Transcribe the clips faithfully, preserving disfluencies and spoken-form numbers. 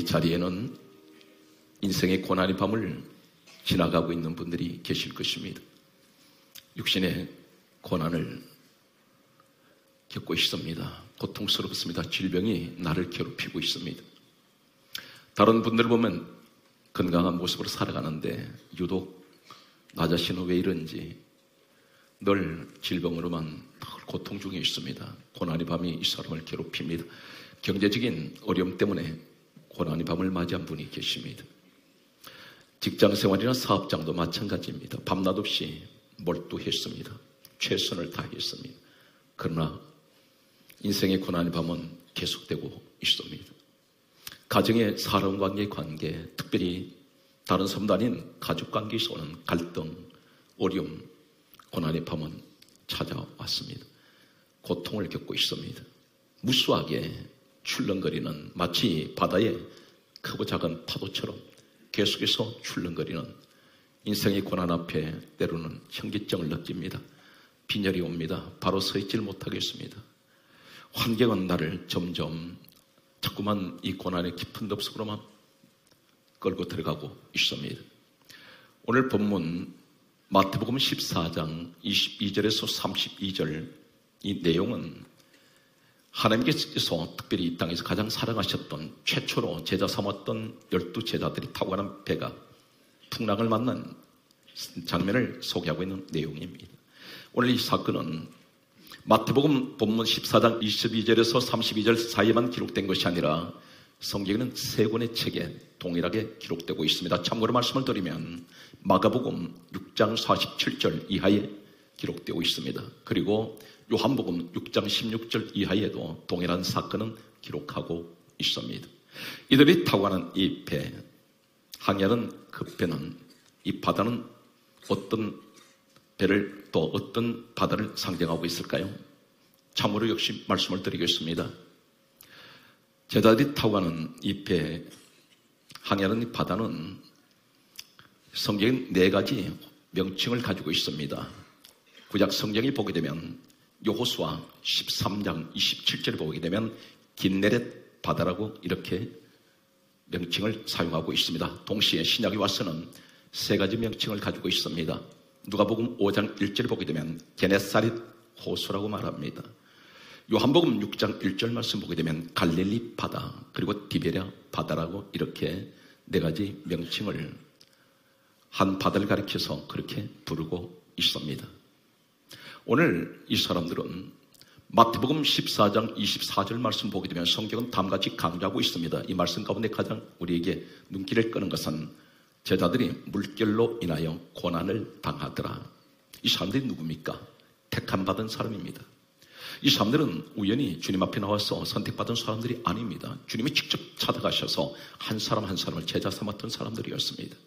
이 자리에는 인생의 고난의 밤을 지나가고 있는 분들이 계실 것입니다. 육신의 고난을 겪고 있습니다. 고통스럽습니다. 질병이 나를 괴롭히고 있습니다. 다른 분들 보면 건강한 모습으로 살아가는데 유독 나 자신은 왜 이런지 늘 질병으로만 늘 고통 중에 있습니다. 고난의 밤이 이 사람을 괴롭힙니다. 경제적인 어려움 때문에 고난의 밤을 맞이한 분이 계십니다. 직장생활이나 사업장도 마찬가지입니다. 밤낮 없이 몰두했습니다. 최선을 다했습니다. 그러나 인생의 고난의 밤은 계속되고 있습니다. 가정의 사람관계의 관계, 특별히 다른 사람도 아닌 가족관계에서 오는 갈등, 어려움, 고난의 밤은 찾아왔습니다. 고통을 겪고 있습니다. 무수하게 출렁거리는 마치 바다의 크고 작은 파도처럼 계속해서 출렁거리는 인생의 고난 앞에 때로는 현기증을 느낍니다. 빈혈이 옵니다. 바로 서 있질 못하겠습니다. 환경은 나를 점점 자꾸만 이 고난의 깊은 늪속으로만 끌고 들어가고 있습니다. 오늘 본문 마태복음 십사 장 이십이 절에서 삼십이 절 이 내용은 하나님께서 특별히 이 땅에서 가장 사랑하셨던 최초로 제자 삼았던 열두 제자들이 타고 가는 배가 풍랑을 만난 장면을 소개하고 있는 내용입니다. 오늘 이 사건은 마태복음 본문 십사 장 이십이 절에서 삼십이 절 사이에만 기록된 것이 아니라 성경에는 세 권의 책에 동일하게 기록되고 있습니다. 참고로 말씀을 드리면 마가복음 육 장 사십칠 절 이하에 기록되고 있습니다. 그리고 요한복음 육 장 십육 절 이하에도 동일한 사건은 기록하고 있습니다. 이들이 타고 가는 이 배, 항해하는 그 배는, 이 바다는 어떤 배를 또 어떤 바다를 상징하고 있을까요? 참으로 역시 말씀을 드리겠습니다. 제자들이 타고 가는 이 배, 항해하는 이 바다는 성경에 네 가지 명칭을 가지고 있습니다. 구약 성경이 보게 되면 여호수아 십삼 장 이십칠 절에 보게 되면 긴네렛 바다라고 이렇게 명칭을 사용하고 있습니다. 동시에 신약에 와서는 세 가지 명칭을 가지고 있습니다. 누가복음 오 장 일 절에 보게 되면 게네사렛 호수라고 말합니다. 요한복음 육 장 일 절 말씀 보게 되면 갈릴리 바다, 그리고 디베랴 바다라고 이렇게 네 가지 명칭을 한 바다를 가리켜서 그렇게 부르고 있습니다. 오늘 이 사람들은 마태복음 십사 장 이십사 절 말씀 보게 되면 성경은 다음같이 강조하고 있습니다. 이 말씀 가운데 가장 우리에게 눈길을 끄는 것은 제자들이 물결로 인하여 고난을 당하더라. 이 사람들이 누굽니까? 택함 받은 사람입니다. 이 사람들은 우연히 주님 앞에 나와서 선택받은 사람들이 아닙니다. 주님이 직접 찾아가셔서 한 사람 한 사람을 제자 삼았던 사람들이었습니다.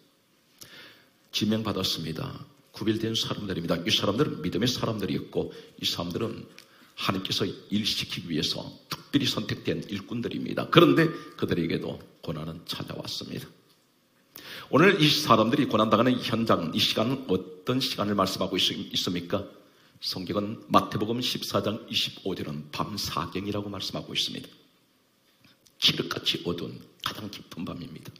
지명받았습니다. 구별된 사람들입니다. 이 사람들은 믿음의 사람들이었고 이 사람들은 하나님께서 일시키기 위해서 특별히 선택된 일꾼들입니다. 그런데 그들에게도 고난은 찾아왔습니다. 오늘 이 사람들이 고난당하는 현장, 이 시간은 어떤 시간을 말씀하고 있습니까? 성경은 마태복음 십사 장 이십오 절은 밤사경이라고 말씀하고 있습니다. 칠흑같이 어두운 가장 깊은 밤입니다.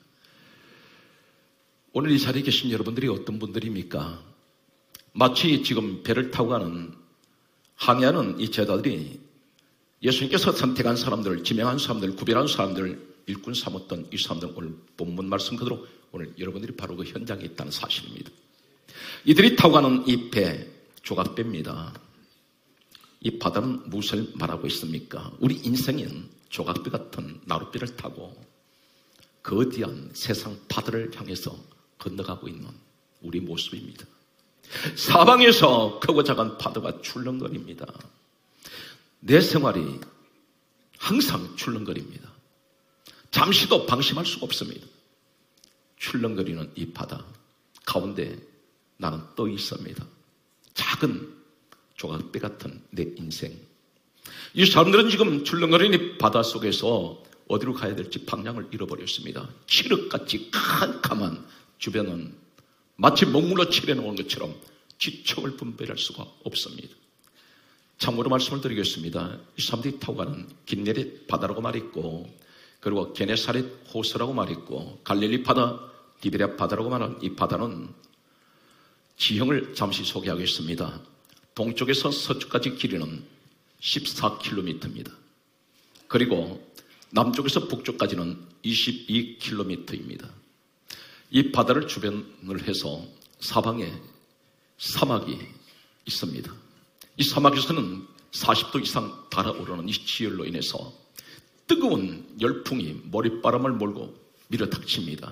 오늘 이 자리에 계신 여러분들이 어떤 분들입니까? 마치 지금 배를 타고 가는, 항해하는 이 제자들이 예수님께서 선택한 사람들, 지명한 사람들, 구별한 사람들, 일꾼 삼았던 이 사람들은 오늘 본문 말씀 그대로 오늘 여러분들이 바로 그 현장에 있다는 사실입니다. 이들이 타고 가는 이 배, 조각배입니다. 이 바다는 무엇을 말하고 있습니까? 우리 인생은 조각배 같은 나룻배를 타고 거대한 세상 바다를 향해서 건너가고 있는 우리 모습입니다. 사방에서 크고 작은 파도가 출렁거립니다. 내 생활이 항상 출렁거립니다. 잠시도 방심할 수가 없습니다. 출렁거리는 이 바다 가운데 나는 떠 있습니다. 작은 조각배 같은 내 인생. 이 사람들은 지금 출렁거리는 이 바다 속에서 어디로 가야 될지 방향을 잃어버렸습니다. 칠흑같이 캄캄한 주변은 마치 먹물로 칠해놓은 것처럼 지척을 분별할 수가 없습니다. 참고로 말씀을 드리겠습니다. 이 사람들이 타고 가는 긴네렛 바다라고 말했고 그리고 게네사렛 호수라고 말했고 갈릴리 바다, 디베랴 바다라고 말하는 이 바다는 지형을 잠시 소개하겠습니다. 동쪽에서 서쪽까지 길이는 십사 킬로미터입니다. 그리고 남쪽에서 북쪽까지는 이십이 킬로미터입니다. 이 바다를 주변을 해서 사방에 사막이 있습니다. 이 사막에서는 사십 도 이상 달아오르는 이 지열로 인해서 뜨거운 열풍이 머리바람을 몰고 밀어닥칩니다.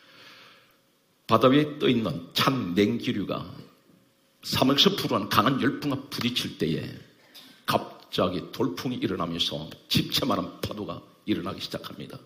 바다 위에 떠있는 찬 냉기류가 사막에서 불어난 강한 열풍과 부딪힐 때에 갑자기 돌풍이 일어나면서 집채만한 파도가 일어나기 시작합니다.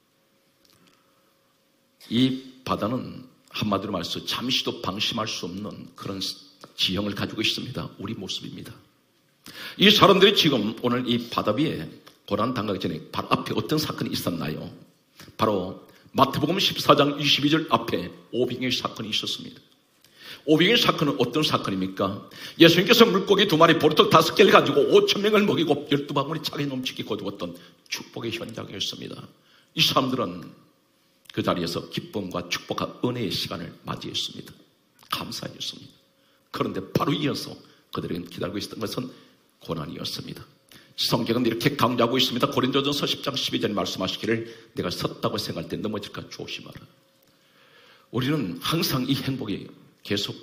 이 바다는 한마디로 말해서 잠시도 방심할 수 없는 그런 지형을 가지고 있습니다. 우리 모습입니다. 이 사람들이 지금 오늘 이 바다 위에 고난당하기 전에 바로 앞에 어떤 사건이 있었나요? 바로 마태복음 십사 장 이십이 절 앞에 오병의 사건이 있었습니다. 오병의 사건은 어떤 사건입니까? 예수님께서 물고기 두 마리 보리떡 다섯 개를 가지고 오천 명을 먹이고 열두 바구니 차게 넘치게 거두었던 축복의 현장이었습니다. 이 사람들은 그 자리에서 기쁨과 축복과 은혜의 시간을 맞이했습니다. 감사했습니다. 그런데 바로 이어서 그들에게 기다리고 있었던 것은 고난이었습니다. 성경은 이렇게 강조하고 있습니다. 고린도전서 십 장 십이 절에 말씀하시기를 내가 섰다고 생각할 때 넘어질까 조심하라. 우리는 항상 이 행복이 계속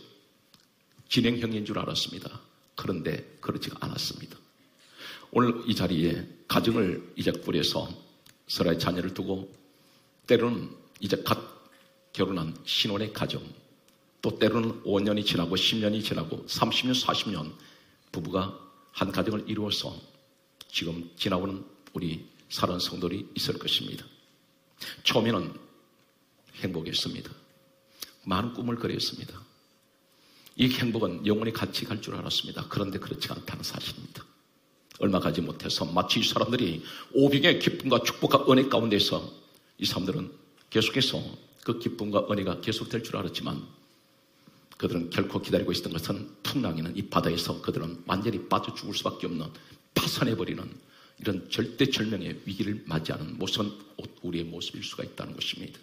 진행형인 줄 알았습니다. 그런데 그렇지가 않았습니다. 오늘 이 자리에 가정을 이제 꾸려서 서로의 자녀를 두고 때로는 이제 갓 결혼한 신혼의 가정, 또 때로는 오 년이 지나고 십 년이 지나고 삼십 년, 사십 년 부부가 한 가정을 이루어서 지금 지나오는 우리 사랑 성도들이 있을 것입니다. 처음에는 행복했습니다. 많은 꿈을 그렸습니다. 이 행복은 영원히 같이 갈 줄 알았습니다. 그런데 그렇지 않다는 사실입니다. 얼마 가지 못해서 마치 이 사람들이 오병의 기쁨과 축복과 은혜 가운데서 이 사람들은 계속해서 그 기쁨과 은혜가 계속될 줄 알았지만 그들은 결코 기다리고 있었던 것은 풍랑이는 이 바다에서 그들은 완전히 빠져 죽을 수밖에 없는 파산해버리는 이런 절대절명의 위기를 맞이하는 모습은 우리의 모습일 수가 있다는 것입니다.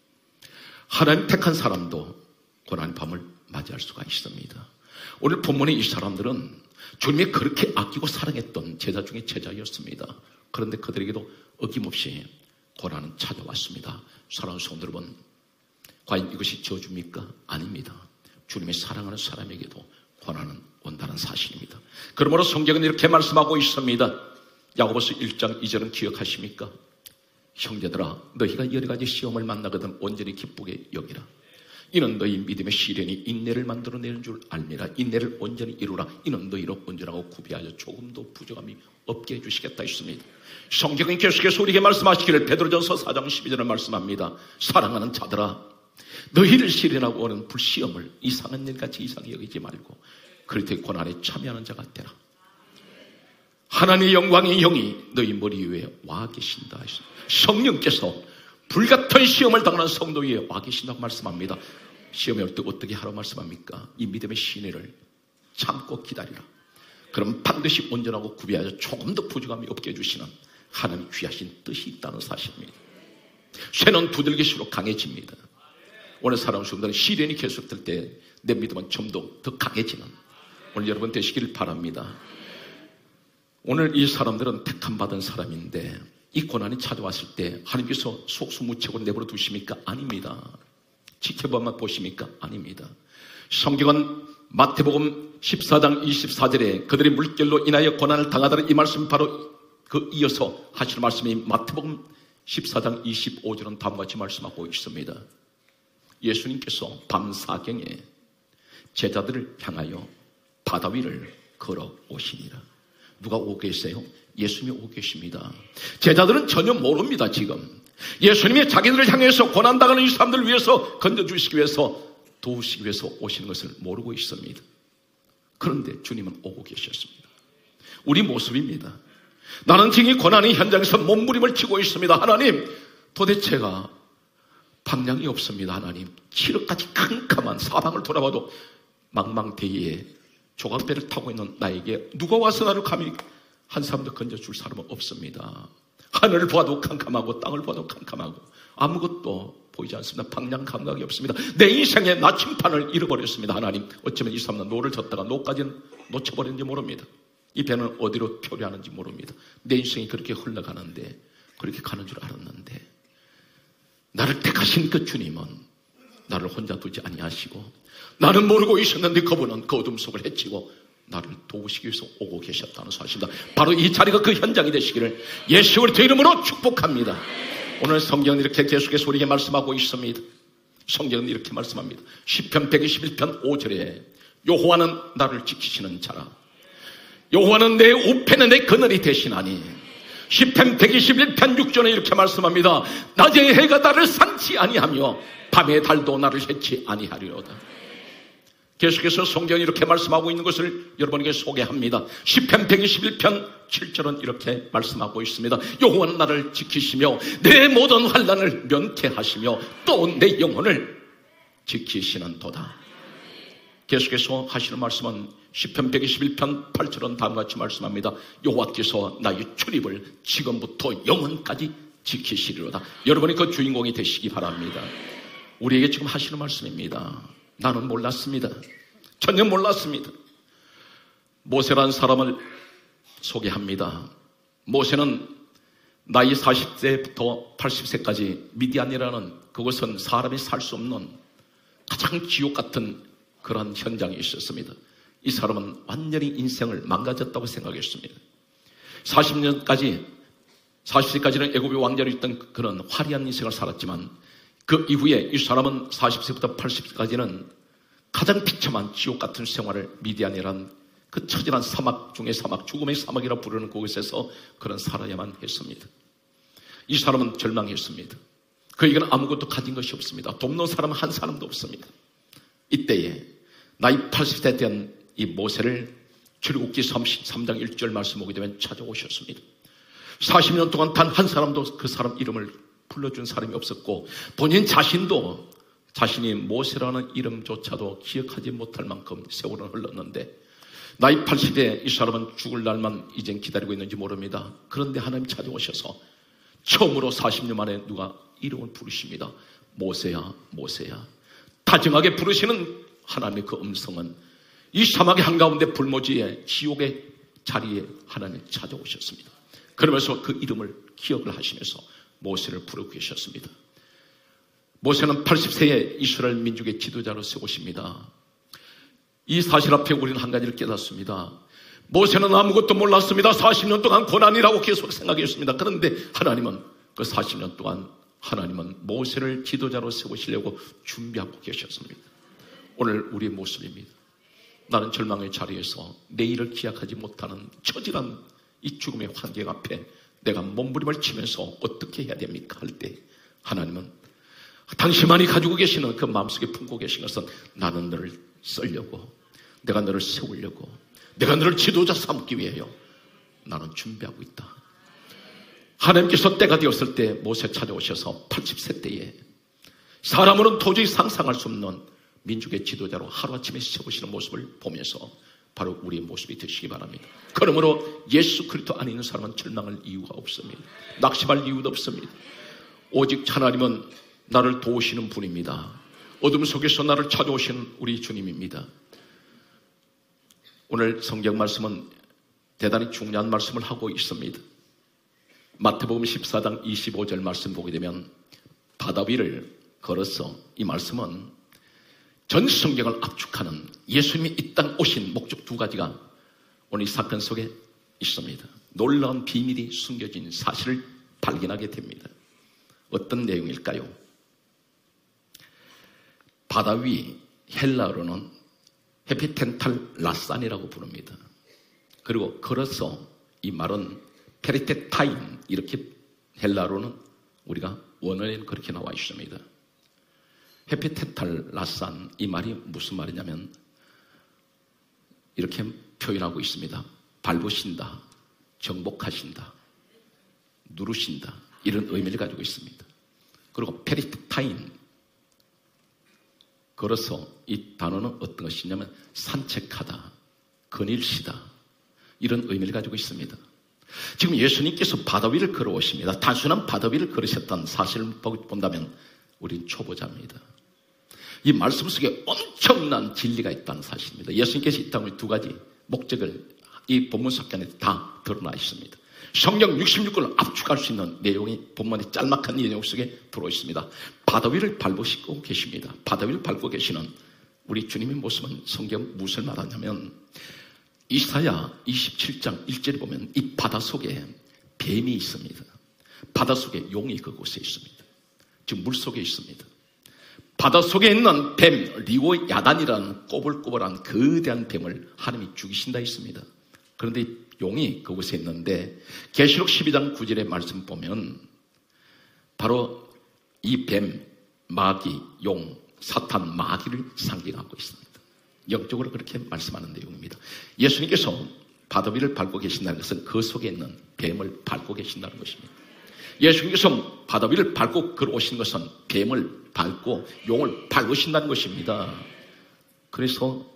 하나님 택한 사람도 고난의 밤을 맞이할 수가 있습니다. 오늘 본문의 이 사람들은 주님이 그렇게 아끼고 사랑했던 제자 중에 제자였습니다. 그런데 그들에게도 어김없이 고난은 찾아왔습니다. 사랑하는 성도 여러분, 과연 이것이 저주입니까? 아닙니다. 주님의 사랑하는 사람에게도 고난은 온다는 사실입니다. 그러므로 성경은 이렇게 말씀하고 있습니다. 야고보서 일 장 이 절은 기억하십니까? 형제들아, 너희가 여러 가지 시험을 만나거든 온전히 기쁘게 여기라. 이는 너희 믿음의 시련이 인내를 만들어내는 줄 알미라. 인내를 온전히 이루라. 이는 너희로 온전하고 구비하여 조금도 부족함이 없게 해주시겠다 했습니다. 성경은 계속해서 우리에게 말씀하시기를 베드로전서 사 장 십이 절을 말씀합니다. 사랑하는 자들아, 너희를 시련하고 오는 불시험을 이상한 일같이 이상히 여기지 말고 그렇게 고난에 참여하는 자가 되라. 하나님의 영광의 영이 너희 머리 위에 와 계신다. 성령께서 불같은 시험을 당하는 성도 위에 와 계신다고 말씀합니다. 시험에 올 때 어떻게 하라고 말씀합니까? 이 믿음의 시내를 참고 기다리라. 그럼 반드시 온전하고 구비하여 조금 더 부족함이 없게 해주시는 하나님의 귀하신 뜻이 있다는 사실입니다. 쇠는 두들기수록 강해집니다. 오늘 사랑하는 성도들은 시련이 계속될 때 내 믿음은 좀 더 더 강해지는 오늘 여러분 되시기를 바랍니다. 오늘 이 사람들은 택함 받은 사람인데 이 고난이 찾아왔을 때 하나님께서 속수무책으로 내버려 두십니까? 아닙니다. 지켜보면 보십니까? 아닙니다. 성경은 마태복음 십사 장 이십사 절에 그들이 물결로 인하여 고난을 당하다는 이 말씀 바로 그 이어서 하시는 말씀이 마태복음 십사 장 이십오 절은 다음과 같이 말씀하고 있습니다. 예수님께서 밤사경에 제자들을 향하여 바다 위를 걸어오시니라. 누가 오고 계세요? 예수님이 오고 계십니다. 제자들은 전혀 모릅니다. 지금 예수님이 자기들을 향해서 고난당하는 이 사람들을 위해서 건져주시기 위해서 도우시기 위해서 오시는 것을 모르고 있습니다. 그런데 주님은 오고 계셨습니다. 우리 모습입니다. 나는 지금 이 고난의 현장에서 몸부림을 치고 있습니다. 하나님, 도대체가 방향이 없습니다. 하나님, 칠흑같이 캄캄한 사방을 돌아봐도 망망대해에 조각배를 타고 있는 나에게 누가 와서 나를 감히 한 사람도 건져줄 사람은 없습니다. 하늘을 보아도 캄캄하고 땅을 보아도 캄캄하고 아무것도 보이지 않습니다. 방향 감각이 없습니다. 내 인생의 나침판을 잃어버렸습니다. 하나님, 어쩌면 이 사람은 노를 젓다가 노까지는 놓쳐버렸는지 모릅니다. 이 배는 어디로 표류하는지 모릅니다. 내 인생이 그렇게 흘러가는데, 그렇게 가는 줄 알았는데, 나를 택하신 그 주님은 나를 혼자 두지 아니하시고, 나는 모르고 있었는데 그분은 그 어둠 속을 헤치고 나를 도우시기 위해서 오고 계셨다는 사실입니다. 바로 이 자리가 그 현장이 되시기를 예수 그리스도 이름으로 축복합니다. 오늘 성경은 이렇게 계속해서 우리에게 말씀하고 있습니다. 성경은 이렇게 말씀합니다. 시편 백이십일 편 오 절에 여호와는 나를 지키시는 자라. 여호와는 내 우편에 내 그늘이 되시나니. 시편 백이십일 편 육 절에 이렇게 말씀합니다. 낮에 해가 나를 산지 아니하며 밤에 달도 나를 해치 아니하리로다. 계속해서 성경이 이렇게 말씀하고 있는 것을 여러분에게 소개합니다. 시편 백이십일 편 칠 절은 이렇게 말씀하고 있습니다. 여호와는 나를 지키시며 내 모든 환난을 면케하시며 또 내 영혼을 지키시는 도다. 계속해서 하시는 말씀은 시편 백이십일 편 팔 절은 다음과 같이 말씀합니다. 여호와께서 나의 출입을 지금부터 영원까지 지키시리로다. 여러분이 그 주인공이 되시기 바랍니다. 우리에게 지금 하시는 말씀입니다. 나는 몰랐습니다. 전혀 몰랐습니다. 모세라는 사람을 소개합니다. 모세는 나이 사십 세부터 팔십 세까지 미디안이라는 그곳은 사람이 살 수 없는 가장 지옥 같은 그런 현장에 있었습니다. 이 사람은 완전히 인생을 망가졌다고 생각했습니다. 사십 년까지, 사십 세까지는 애굽의 왕자로 있던 그런 화려한 인생을 살았지만 그 이후에 이 사람은 사십 세부터 팔십 세까지는 가장 비참한 지옥 같은 생활을 미디안이란 그 처절한 사막 중의 사막, 죽음의 사막이라 부르는 그곳에서 그런 살아야만 했습니다. 이 사람은 절망했습니다. 그에게는 아무것도 가진 것이 없습니다. 돕는 사람은 한 사람도 없습니다. 이때에 나이 팔십 세 된 이 모세를 출애굽기 삼십삼 장 일 절 말씀 보게 되면 찾아오셨습니다. 사십 년 동안 단 한 사람도 그 사람 이름을 불러준 사람이 없었고 본인 자신도 자신이 모세라는 이름조차도 기억하지 못할 만큼 세월은 흘렀는데 나이 팔십에 이 사람은 죽을 날만 이젠 기다리고 있는지 모릅니다. 그런데 하나님 찾아오셔서 처음으로 사십 년 만에 누가 이름을 부르십니다. 모세야, 모세야. 다정하게 부르시는 하나님의 그 음성은 이 사막의 한가운데 불모지에 지옥의 자리에 하나님 찾아오셨습니다. 그러면서 그 이름을 기억을 하시면서 모세를 부르고 계셨습니다. 모세는 팔십 세에 이스라엘 민족의 지도자로 세우십니다. 이 사실 앞에 우리는 한 가지를 깨닫습니다. 모세는 아무것도 몰랐습니다. 사십 년 동안 고난이라고 계속 생각했습니다. 그런데 하나님은 그 사십 년 동안 하나님은 모세를 지도자로 세우시려고 준비하고 계셨습니다. 오늘 우리의 모습입니다. 나는 절망의 자리에서 내일을 기약하지 못하는 처절한 이 죽음의 환경 앞에 내가 몸부림을 치면서 어떻게 해야 됩니까? 할 때 하나님은 당신만이 가지고 계시는 그 마음속에 품고 계신 것은 나는 너를 쓰려고, 내가 너를 세우려고, 내가 너를 지도자 삼기 위하여 나는 준비하고 있다. 하나님께서 때가 되었을 때 모세 찾아오셔서 팔십 세 때에 사람으로는 도저히 상상할 수 없는 민족의 지도자로 하루아침에 세우시는 모습을 보면서 바로 우리의 모습이 되시기 바랍니다. 그러므로 예수 그리스도 안에 있는 사람은 절망할 이유가 없습니다. 낙심할 이유도 없습니다. 오직 하나님은 나를 도우시는 분입니다. 어둠 속에서 나를 찾아오시는 우리 주님입니다. 오늘 성경 말씀은 대단히 중요한 말씀을 하고 있습니다. 마태복음 십사 장 이십오 절 말씀 보게 되면 바다 위를 걸어서, 이 말씀은 전 성경을 압축하는 예수님이 이 땅 오신 목적 두 가지가 오늘 이 사건 속에 있습니다. 놀라운 비밀이 숨겨진 사실을 발견하게 됩니다. 어떤 내용일까요? 바다 위 헬라어로는 헤피텐탈 라산이라고 부릅니다. 그리고 걸어서 이 말은 페리테타인, 이렇게 헬라어로는 우리가 원어에는 그렇게 나와 있습니다. 헤피텐탈 라산, 이 말이 무슨 말이냐면 이렇게 표현하고 있습니다. 밟으신다, 정복하신다, 누르신다, 이런 의미를 가지고 있습니다. 그리고 페리테타인, 걸어서, 이 단어는 어떤 것이냐면 산책하다, 거닐시다, 이런 의미를 가지고 있습니다. 지금 예수님께서 바다 위를 걸어오십니다. 단순한 바다 위를 걸으셨다는 사실을 본다면 우리는 초보자입니다. 이 말씀 속에 엄청난 진리가 있다는 사실입니다. 예수님께서 이 땅에 두 가지 목적을 이 본문 속에 다 드러나 있습니다. 성경 육십육 권을 압축할 수 있는 내용이 본문의 짤막한 내용 속에 들어 있습니다. 바다 위를 밟으시고 계십니다. 바다 위를 밟고 계시는 우리 주님의 모습은 성경 무엇을 말하냐면 이사야 이십칠 장 일 절에 보면 이 바다 속에 뱀이 있습니다. 바다 속에 용이 그곳에 있습니다. 지금 물 속에 있습니다. 바다 속에 있는 뱀, 리오 야단이라는 꼬불꼬불한 거대한 뱀을 하나님이 죽이신다 했습니다. 그런데 용이 그곳에 있는데 계시록 십이 장 구 절의 말씀 보면 바로 이 뱀, 마귀, 용, 사탄, 마귀를 상징하고 있습니다. 영적으로 그렇게 말씀하는 내용입니다. 예수님께서 바다 위를 밟고 계신다는 것은 그 속에 있는 뱀을 밟고 계신다는 것입니다. 예수님께서 바다 위를 밟고 걸어오신 것은 뱀을 밟고 용을 밟으신다는 것입니다. 그래서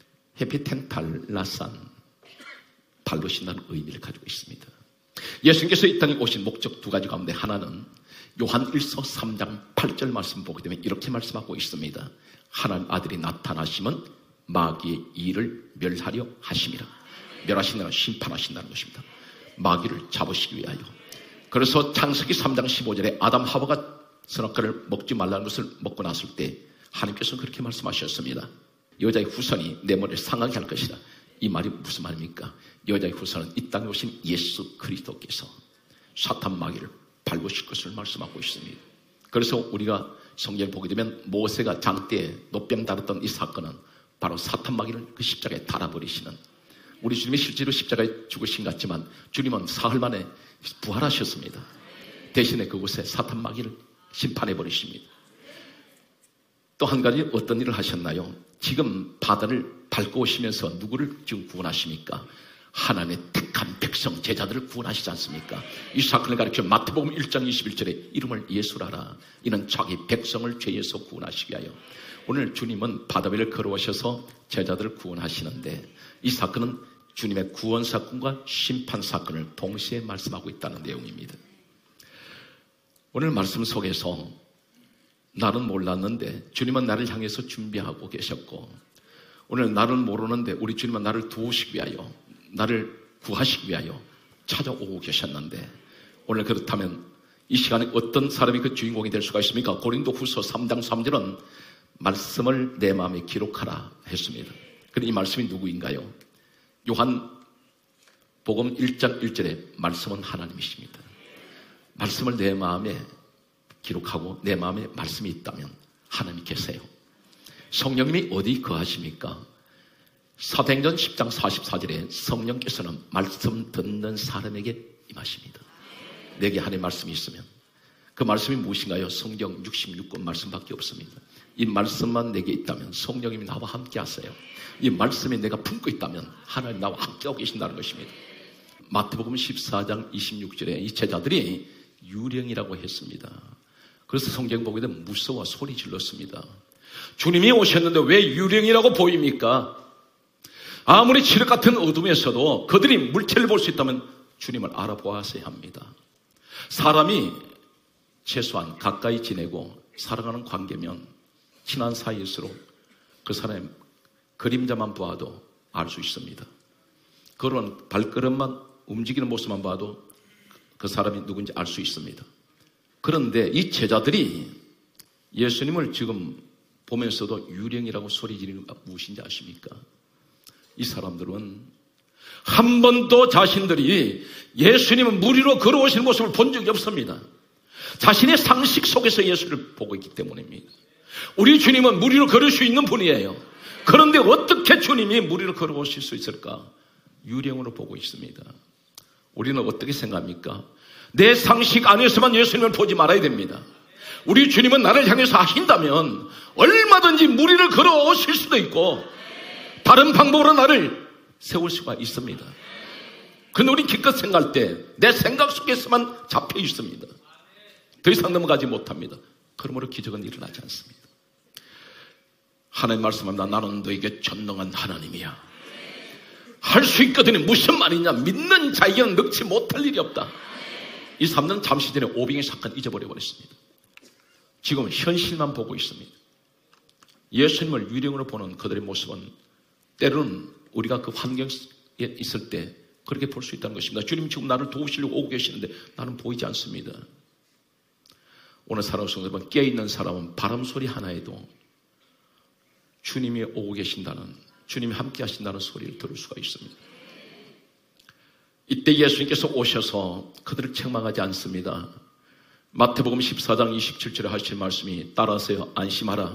헤피텐탈라산 밟으신다는 의미를 가지고 있습니다. 예수님께서 이 땅에 오신 목적 두 가지 가운데 하나는 요한 일서 삼 장 팔 절 말씀 보게 되면 이렇게 말씀하고 있습니다. 하나님 아들이 나타나시면 마귀의 일을 멸하려 하심이라. 멸하신다는 심판하신다는 것입니다. 마귀를 잡으시기 위하여. 그래서 창세기 삼 장 십오 절에 아담 하와가 선악과를 먹지 말라는 것을 먹고 났을 때 하나님께서는 그렇게 말씀하셨습니다. 여자의 후손이 내 머리를 상하게 할 것이다. 이 말이 무슨 말입니까? 여자의 후손은 이 땅에 오신 예수 그리스도께서 사탄 마귀를 밟으실 것을 말씀하고 있습니다. 그래서 우리가 성경을 보게 되면 모세가 장대에 노병 달았던 이 사건은 바로 사탄 마귀를 그 십자가에 달아버리시는, 우리 주님이 실제로 십자가에 죽으신 것 같지만 주님은 사흘 만에 부활하셨습니다. 대신에 그곳에 사탄 마귀를 심판해버리십니다. 또 한 가지 어떤 일을 하셨나요? 지금 바다를 밟고 오시면서 누구를 지금 구원하십니까? 하나님의 택한 백성 제자들을 구원하시지 않습니까? 이 사건을 가르쳐 마태복음 일 장 이십일 절에 이름을 예수라라. 이는 자기 백성을 죄에서 구원하시기 위하여. 오늘 주님은 바다 위를 걸어오셔서 제자들을 구원하시는데 이 사건은 주님의 구원 사건과 심판 사건을 동시에 말씀하고 있다는 내용입니다. 오늘 말씀 속에서 나는 몰랐는데 주님은 나를 향해서 준비하고 계셨고, 오늘 나는 모르는데 우리 주님은 나를 도우시기 위하여, 나를 구하시기 위하여 찾아오고 계셨는데, 오늘 그렇다면 이 시간에 어떤 사람이 그 주인공이 될 수가 있습니까? 고린도 후서 삼 장 삼 절은 말씀을 내 마음에 기록하라 했습니다. 그럼 이 말씀이 누구인가요? 요한 복음 일 장 일 절에 말씀은 하나님이십니다. 말씀을 내 마음에 기록하고 내 마음에 말씀이 있다면 하나님이 계세요. 성령님이 어디 거하십니까? 사도행전 십 장 사십사 절에 성령께서는 말씀 듣는 사람에게 임하십니다. 내게 하나님의 말씀이 있으면 그 말씀이 무엇인가요? 성경 육십육 권 말씀밖에 없습니다. 이 말씀만 내게 있다면 성령님이 나와 함께 하세요. 이 말씀이 내가 품고 있다면 하나님 나와 함께하고 계신다는 것입니다. 마태복음 십사 장 이십육 절에 이 제자들이 유령이라고 했습니다. 그래서 성경 보게 되면 무서워 소리 질렀습니다. 주님이 오셨는데 왜 유령이라고 보입니까? 아무리 칠흑 같은 어둠에서도 그들이 물체를 볼 수 있다면 주님을 알아보아야 합니다. 사람이 최소한 가까이 지내고 살아가는 관계면 친한 사이일수록 그 사람의 그림자만 봐도 알 수 있습니다. 그런 발걸음만 움직이는 모습만 봐도 그 사람이 누군지 알 수 있습니다. 그런데 이 제자들이 예수님을 지금 보면서도 유령이라고 소리 지르는 게 무엇인지 아십니까? 이 사람들은 한 번도 자신들이 예수님은 물 위로 걸어오시는 모습을 본 적이 없습니다. 자신의 상식 속에서 예수를 보고 있기 때문입니다. 우리 주님은 물 위로 걸을 수 있는 분이에요. 그런데 어떻게 주님이 물 위로 걸어오실 수 있을까? 유령으로 보고 있습니다. 우리는 어떻게 생각합니까? 내 상식 안에서만 예수님을 보지 말아야 됩니다. 우리 주님은 나를 향해서 하신다면 얼마든지 물 위를 걸어오실 수도 있고 다른 방법으로 나를 세울 수가 있습니다. 그런데 우리 기껏 생각할 때 내 생각 속에서만 잡혀 있습니다. 더 이상 넘어가지 못합니다. 그러므로 기적은 일어나지 않습니다. 하나님 말씀합니다. 나는 너에게 전능한 하나님이야. 할 수 있거든요. 무슨 말이냐? 믿는 자에게는 넉지 못할 일이 없다. 이 사람들은 잠시 전에 오병의 사건 잊어버려 버렸습니다. 지금은 현실만 보고 있습니다. 예수님을 유령으로 보는 그들의 모습은 때로는 우리가 그 환경에 있을 때 그렇게 볼 수 있다는 것입니다. 주님 지금 나를 도우시려고 오고 계시는데 나는 보이지 않습니다. 오늘 사랑하는 성도들, 깨어있는 사람은 바람 소리 하나에도 주님이 오고 계신다는, 주님이 함께 하신다는 소리를 들을 수가 있습니다. 이때 예수님께서 오셔서 그들을 책망하지 않습니다. 마태복음 십사 장 이십칠 절에 하실 말씀이 따라하세요. 안심하라.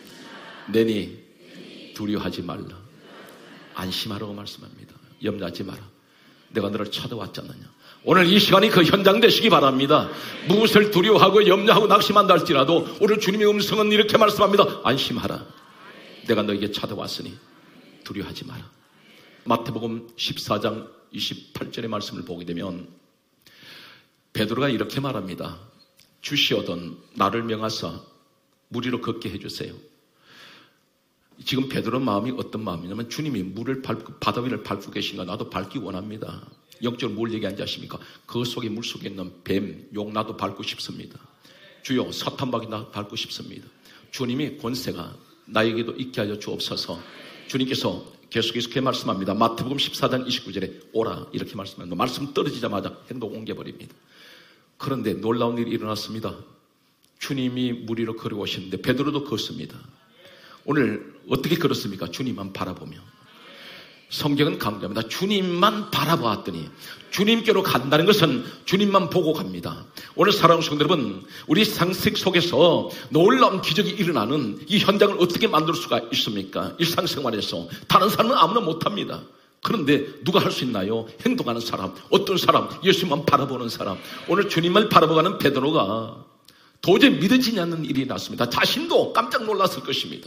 내니 두려워하지 말라. 안심하라고 말씀합니다. 염려하지 마라. 내가 너를 찾아왔지 않느냐. 오늘 이 시간이 그 현장 되시기 바랍니다. 무엇을 두려워하고 염려하고 낙심한다 할지라도 오늘 주님의 음성은 이렇게 말씀합니다. 안심하라. 내가 너에게 찾아왔으니 두려워하지 마라. 마태복음 십사 장 이십팔 절의 말씀을 보게 되면 베드로가 이렇게 말합니다. 주시오던 나를 명하사 물 위로 걷게 해주세요. 지금 베드로 마음이 어떤 마음이냐면 주님이 물을 밟고 바다 위를 밟고 계신가 나도 밟기 원합니다. 영적으로 뭘 얘기하는지 아십니까? 그 속에 물 속에 있는 뱀, 용 나도 밟고 싶습니다. 주여 사탄박이 나 밟고 싶습니다. 주님이 권세가 나에게도 있게 하여 주옵소서. 주님께서 계속해서 그렇게 말씀합니다. 마태복음 십사 장 이십구 절에 오라 이렇게 말씀합니다. 말씀 떨어지자마자 행동 옮겨버립니다. 그런데 놀라운 일이 일어났습니다. 주님이 물 위로 걸어오시는데 베드로도 걷습니다. 오늘 어떻게 걸었습니까? 주님만 바라보며. 성경은 강조합니다. 주님만 바라보았더니 주님께로 간다는 것은 주님만 보고 갑니다. 오늘 사랑하는 성도 여러분, 우리 상식 속에서 놀라운 기적이 일어나는 이 현장을 어떻게 만들 수가 있습니까? 일상생활에서 다른 사람은 아무나 못합니다. 그런데 누가 할 수 있나요? 행동하는 사람, 어떤 사람, 예수님만 바라보는 사람. 오늘 주님을 바라보가는 베드로가 도저히 믿어지지 않는 일이 났습니다. 자신도 깜짝 놀랐을 것입니다.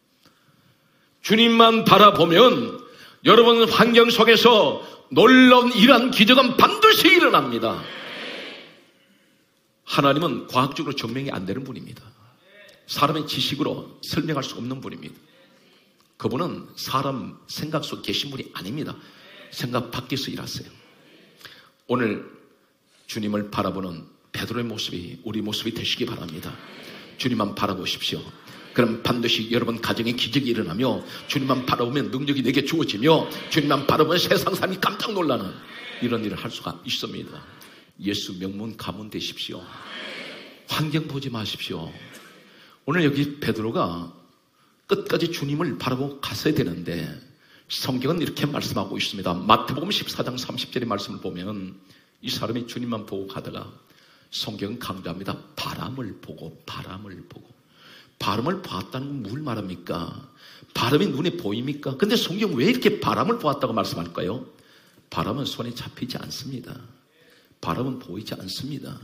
주님만 바라보면 여러분 환경 속에서 놀라운 이러한 기적은 반드시 일어납니다. 하나님은 과학적으로 증명이 안 되는 분입니다. 사람의 지식으로 설명할 수 없는 분입니다. 그분은 사람 생각 속에 계신 분이 아닙니다. 생각 밖에서 일하세요. 오늘 주님을 바라보는 베드로의 모습이 우리 모습이 되시기 바랍니다. 주님만 바라보십시오. 그럼 반드시 여러분 가정에 기적이 일어나며 주님만 바라보면 능력이 내게 주어지며 주님만 바라보면 세상 사람이 깜짝 놀라는 이런 일을 할 수가 있습니다. 예수 명문 가문 되십시오. 환경 보지 마십시오. 오늘 여기 베드로가 끝까지 주님을 바라보고 갔어야 되는데 성경은 이렇게 말씀하고 있습니다. 마태복음 십사 장 삼십 절의 말씀을 보면 이 사람이 주님만 보고 가다가 성경은 강조합니다. 바람을 보고 바람을 보고 바람을 보았다는 건 뭘 말합니까? 바람이 눈에 보입니까? 근데 성경 왜 이렇게 바람을 보았다고 말씀할까요? 바람은 손에 잡히지 않습니다. 바람은 보이지 않습니다.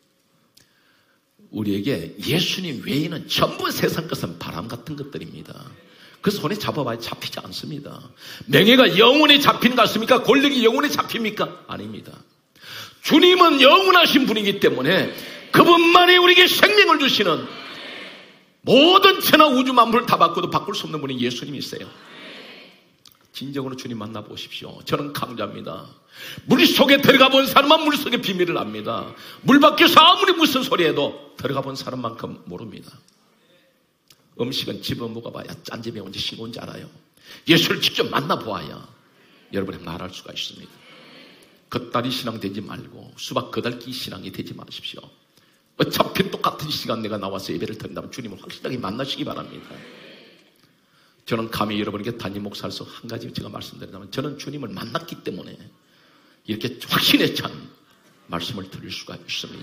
우리에게 예수님 외에는 전부 세상 것은 바람 같은 것들입니다. 그 손에 잡아봐야 잡히지 않습니다. 명예가 영원히 잡힌 것 같습니까? 권력이 영원히 잡힙니까? 아닙니다. 주님은 영원하신 분이기 때문에 그분만이 우리에게 생명을 주시는 모든 천하 우주 만물을 다 바꿔도 바꿀 수 없는 분이 예수님이세요. 진정으로 주님 만나보십시오. 저는 강조합니다. 물 속에 들어가 본 사람만 물 속의 비밀을 압니다. 물 밖에서 아무리 무슨 소리 해도 들어가 본 사람만큼 모릅니다. 음식은 집어 먹어봐야 짠지 매운지 싱거운지 알아요. 예수를 직접 만나보아야 여러분이 말할 수가 있습니다. 겉다리 신앙 되지 말고 수박 거달기 신앙이 되지 마십시오. 어차피 똑같은 시간 내가 나와서 예배를 드린다면 주님을 확실하게 만나시기 바랍니다. 저는 감히 여러분에게 단임 목사로서 한 가지 제가 말씀드린다면 저는 주님을 만났기 때문에 이렇게 확신에 찬 말씀을 드릴 수가 있습니다.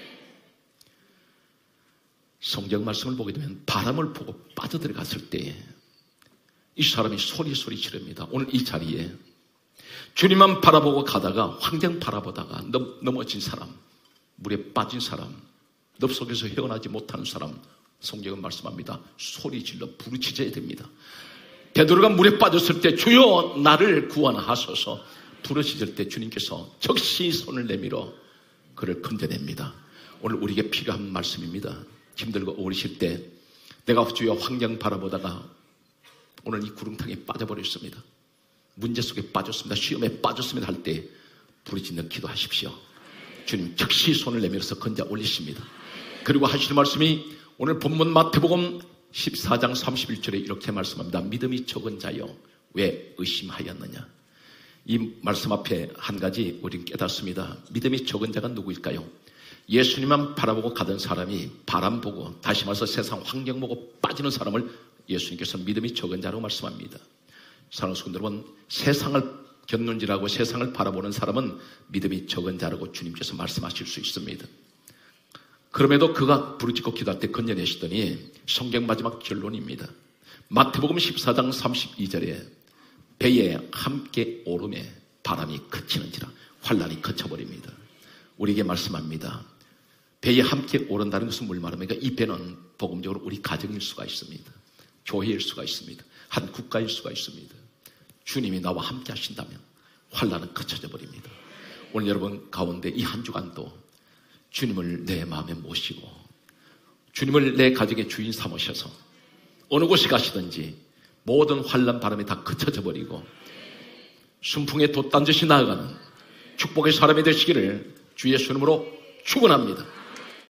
성경 말씀을 보게 되면 바람을 보고 빠져들어갔을 때 이 사람이 소리 소리 지릅니다. 오늘 이 자리에 주님만 바라보고 가다가 환경 바라보다가 넘, 넘어진 사람, 물에 빠진 사람, 늪 속에서 헤어나지 못하는 사람, 성경은 말씀합니다. 소리 질러 부르짖어야 됩니다. 베드로가 물에 빠졌을 때 주여 나를 구원하소서 부르짖을 때 주님께서 즉시 손을 내밀어 그를 건져냅니다. 오늘 우리에게 필요한 말씀입니다. 힘들고 어리실 때 내가 주여 환경 바라보다가 오늘 이 구름탕에 빠져버렸습니다. 문제 속에 빠졌습니다. 시험에 빠졌습니다 할 때 부르짖는 기도하십시오. 주님 즉시 손을 내밀어서 건져 올리십니다. 그리고 하시는 말씀이 오늘 본문 마태복음 십사 장 삼십일 절에 이렇게 말씀합니다. 믿음이 적은 자여 왜 의심하였느냐. 이 말씀 앞에 한 가지 우리는 깨닫습니다. 믿음이 적은 자가 누구일까요? 예수님만 바라보고 가던 사람이 바람 보고 다시 말해서 세상 환경 보고 빠지는 사람을 예수님께서 믿음이 적은 자라고 말씀합니다. 사랑하는 성도 여러분, 세상을 곁눈질하고 세상을 바라보는 사람은 믿음이 적은 자라고 주님께서 말씀하실 수 있습니다. 그럼에도 그가 부르짖고 기도할 때 건져내시더니 성경 마지막 결론입니다. 마태복음 십사 장 삼십이 절에 배에 함께 오름에 바람이 그치는지라 환란이 그쳐버립니다. 우리에게 말씀합니다. 배에 함께 오른다는 것은 뭘 말합니까? 이 배는 복음적으로 우리 가정일 수가 있습니다. 교회일 수가 있습니다. 한 국가일 수가 있습니다. 주님이 나와 함께 하신다면 환란은 그쳐져 버립니다. 오늘 여러분 가운데 이 한 주간도 주님을 내 마음에 모시고 주님을 내 가정의 주인 삼으셔서 어느 곳에 가시든지 모든 환란 바람이 다 그쳐져 버리고 순풍에 돛단듯이 나아가는 축복의 사람이 되시기를 주 예수 이름으로 축원합니다.